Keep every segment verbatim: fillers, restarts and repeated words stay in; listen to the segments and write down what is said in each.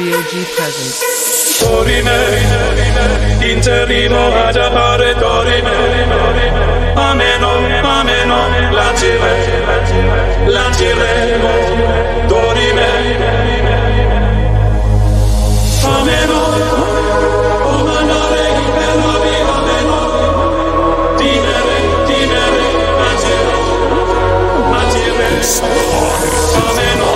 D O G presents. Dorime, interrimo ad appare dorime, ameno, ameno, lancire, lanciremo, dorime, ameno, o mandare il bello vivo, ameno, dimere, dimere, lancire, lancire, ameno.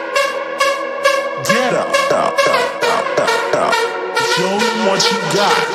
Show me what you got.